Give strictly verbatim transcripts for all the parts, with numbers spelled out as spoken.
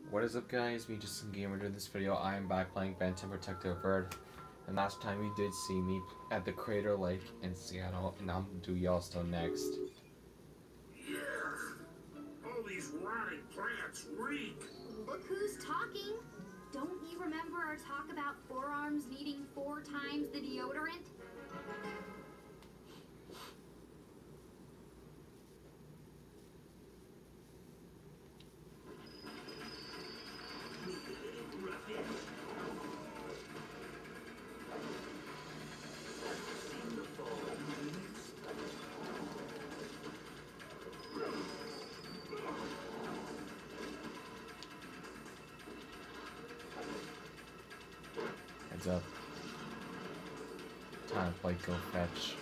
What is up, guys? Me, Just Some Gamer. Doing this video, I am back playing Benton Protective Bird. And last time you did see me at the Crater Lake in Seattle, and I'm gonna do Yellowstone next. Yeah, all these rotting plants reek. Look who's talking. Don't you remember our talk about forearms needing four times the deodorant? Heads up. Time to play Go Fetch.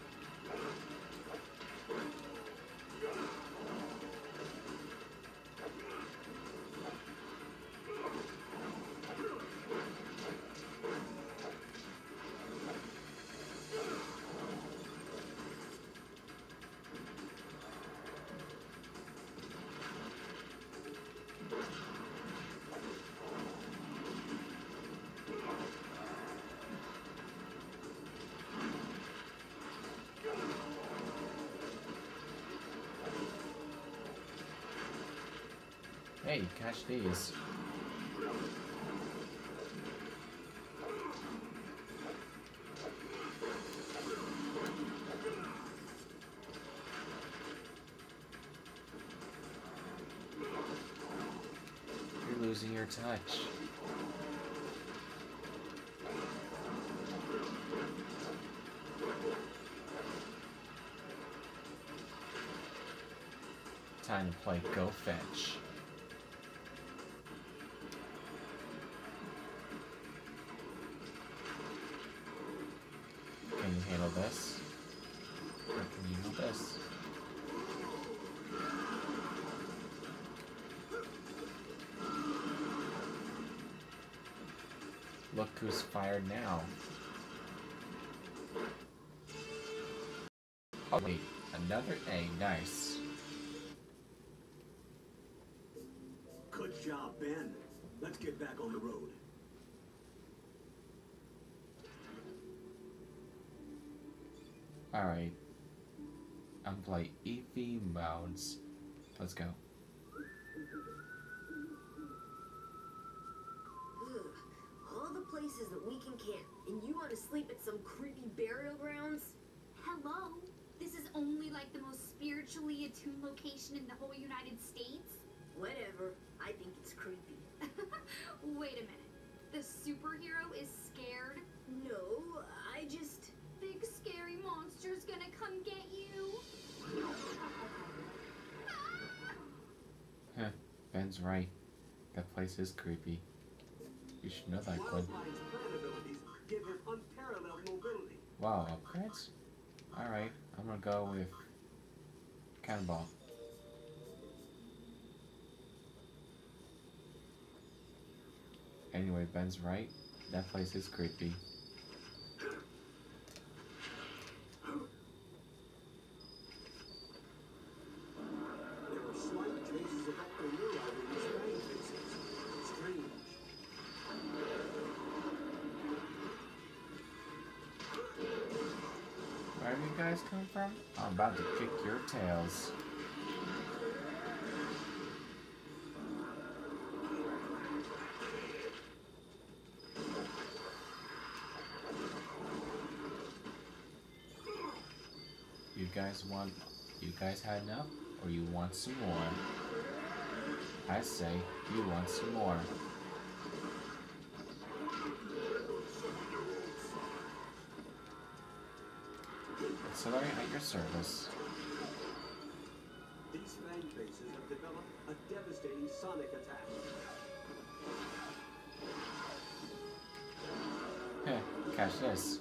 Hey, catch these. You're losing your touch. Time to play Go Fetch. Can you handle this? Or can you handle this? Look who's fired now. Oh wait, another A, nice. Good job, Ben. Let's get back on the road. Alright. I'm playing Effigy Mounds. Let's go. Ugh, all the places that we can camp, and you want to sleep at some creepy burial grounds? Hello? This is only like the most spiritually attuned location in the whole United States? Whatever. I think it's creepy. Wait a minute. The superhero is scared? No, I just... Big scary monster's gonna come get you. Heh, Ben's right. That place is creepy. You should know that, Glenn. Wildline's plant abilities give him unparalleled mobility. Wow, upgrades? Alright, I'm gonna go with Cannonball. Anyway, Ben's right. That place is creepy. There are slight traces of ectoluri in these fang faces. Strange. Where have you guys come from? I'm about to kick your tails. You guys want, you guys had enough, or you want some more? I say, you want some more. Accelerate at your service. These fang faces have developed a devastating sonic attack. Heh, catch this.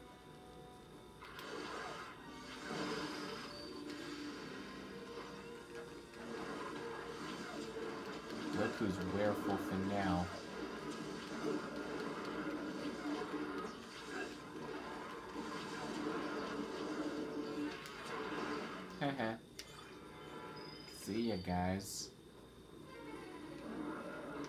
Look who's werewolfing now. Heh. See ya, guys.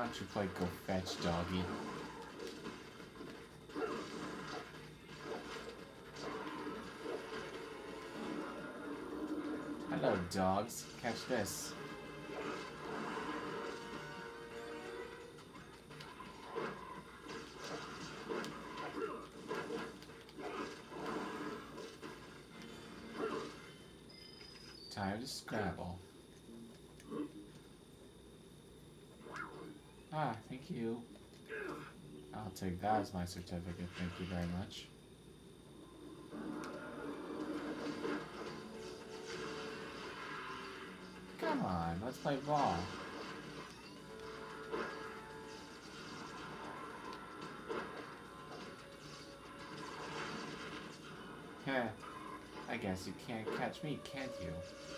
don't you play Go Fetch, doggy? Hello, dogs. Catch this. Time to scrabble. Ah, thank you. I'll take that as my certificate, thank you very much. Come on, let's play ball. Heh, I guess you can't catch me, can't you?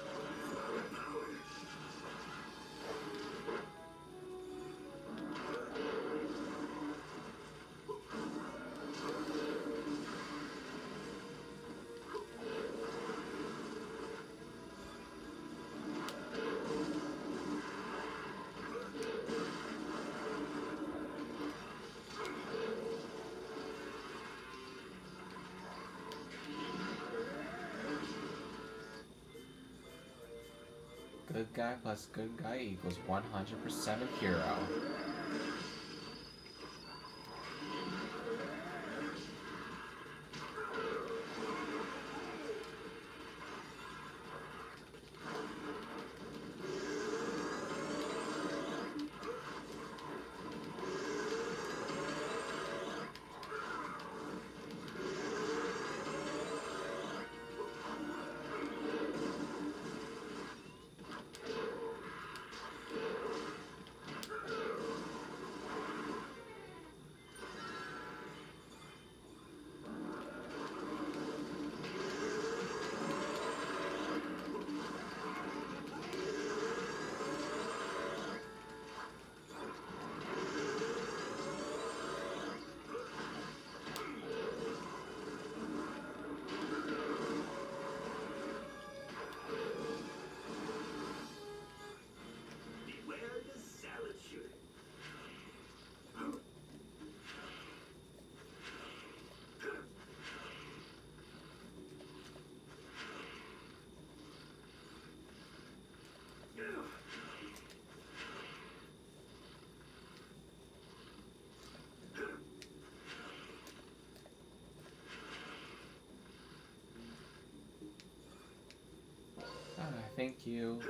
Good guy plus good guy equals one hundred percent a hero. Ah, thank you.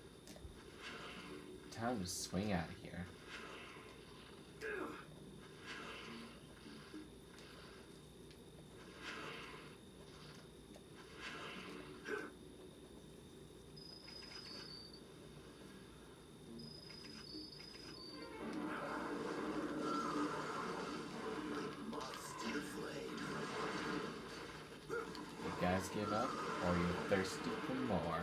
Time to swing out of here. You guys give up, or you're thirsty for more?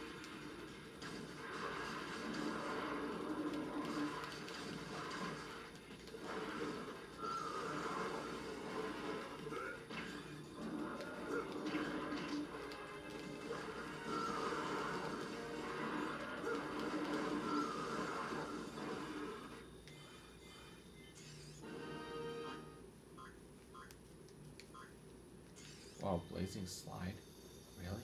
Wow, blazing slide? Really?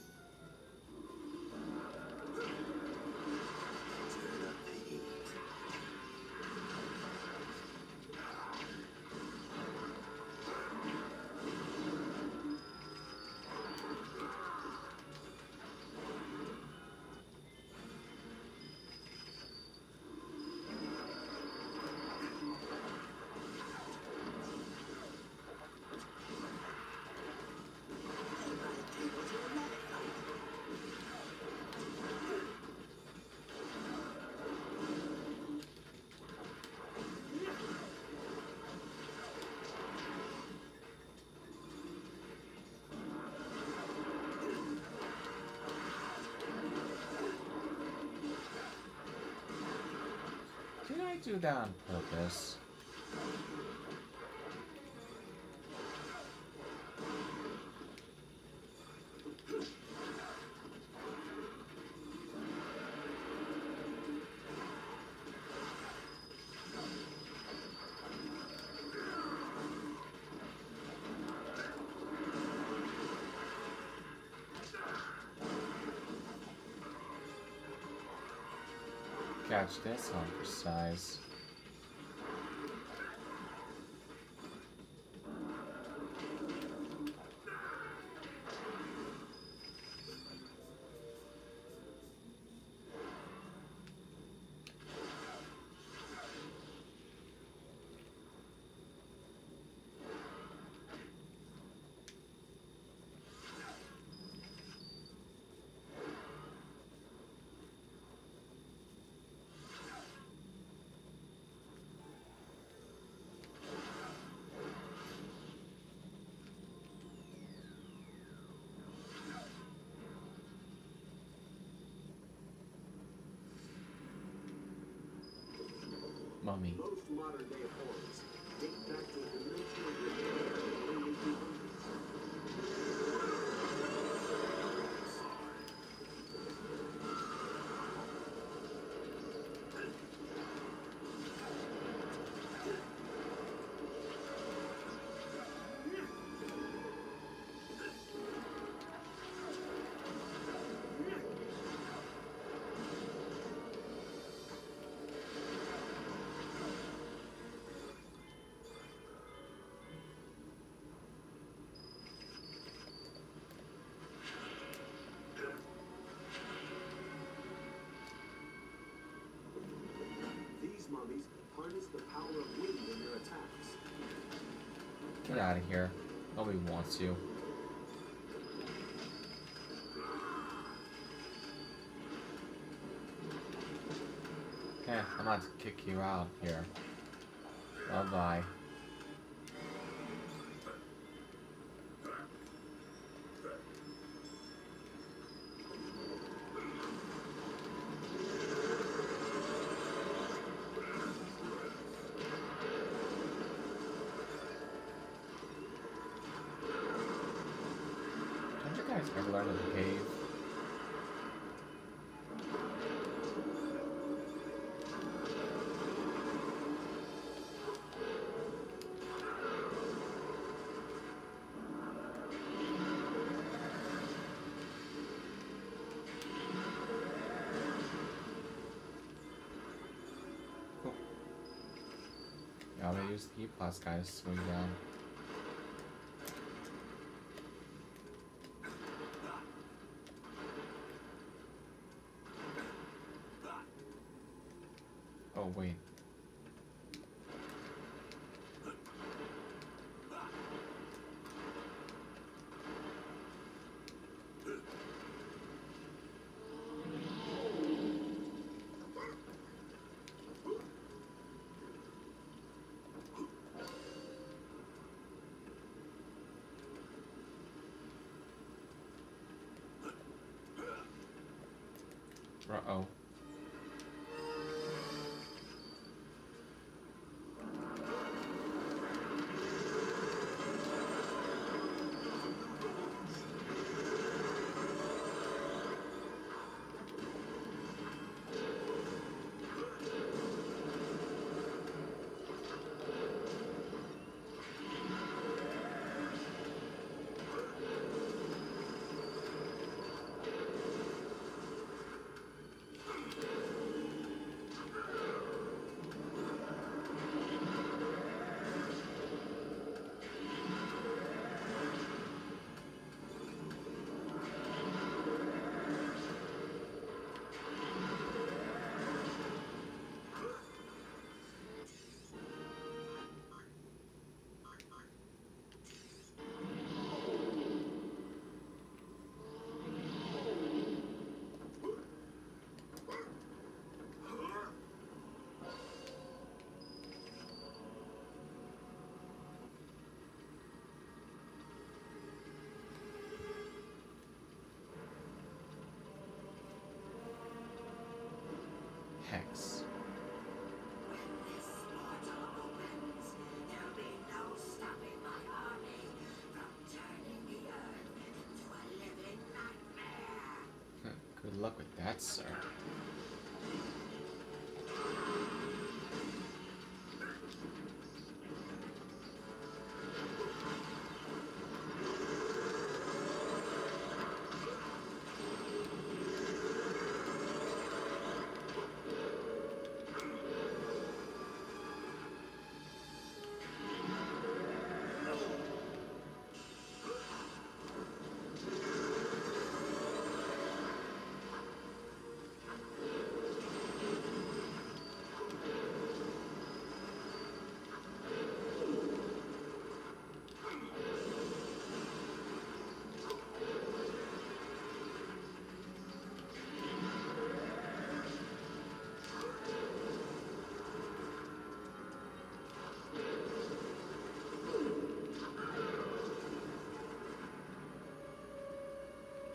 Did I do that on purpose? catch this on for size. Mummy. Most modern day horns date back to a dimension of the early eighteen hundreds. These mummies harness the power of wind in their attacks. Get out of here. Nobody wants you. Eh, I'm not to kick you out here. Bye bye. Don't you guys ever learn to behave? Cool. Yeah, I'm gonna use the E-Plus guy to swing down. Oh, wait. Uh-oh. Hex. Good luck with that, sir.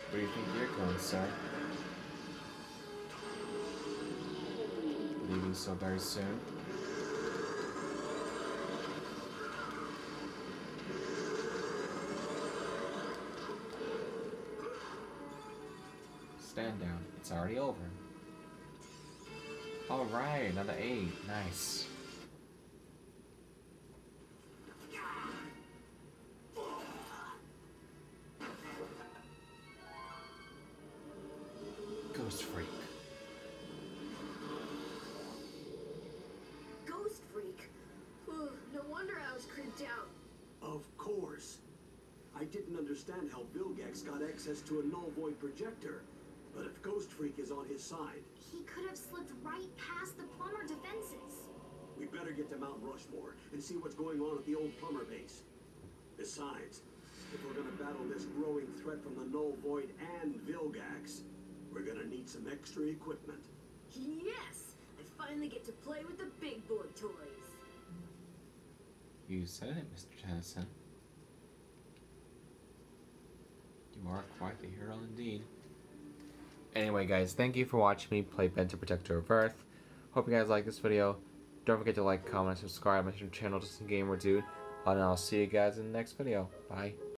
Where do you think you're going, sir? Leaving so very soon? Stand down. It's already over. Alright, another eight. Nice. Ghost Freak. Ghost Freak? Ugh, no wonder I was creeped out. Of course. I didn't understand how Vilgax got access to a null void projector. But if Ghost Freak is on his side, He could have slipped right past the plumber defenses. we better get to Mount Rushmore and see what's going on at the old plumber base. Besides, if we're gonna battle this growing threat from the null void and Vilgax, we're gonna need some extra equipment. Yes! I finally get to play with the big boy toys. You said it, Mister Tennyson. You are quite the hero indeed. Anyway, guys, thank you for watching me play Benton Protector of Earth. Hope you guys like this video. Don't forget to like, comment, subscribe, my channel, Just a Gamer Dude. And I'll see you guys in the next video. Bye.